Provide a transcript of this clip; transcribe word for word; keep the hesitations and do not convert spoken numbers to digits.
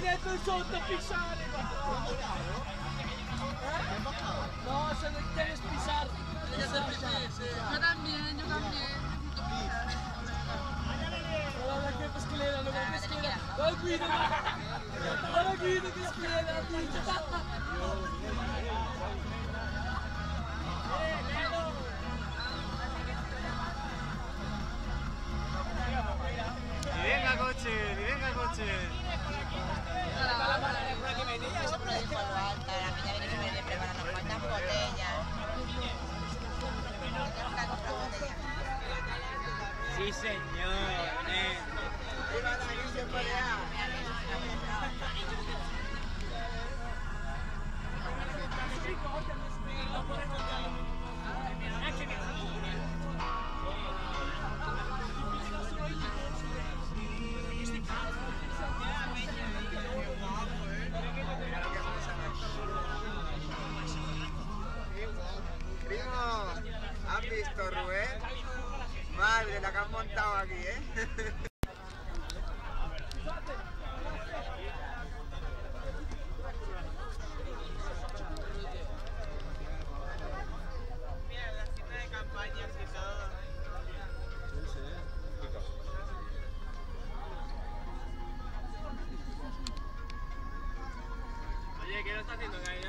dietro il sotto a pisciare! Eh? No, se no quieres pisar. Yo también, yo también. Guarda che pesclera, no che pesclera. Guarda guida, guarda guida che pesclera. Venga coche, venga coche. Sí, señor. Eh. Primo, ¿has visto, Rubén? Madre, la que han montado aquí, ¿eh? Mira, la cita de campañas y todo. Oye, ¿qué no está haciendo?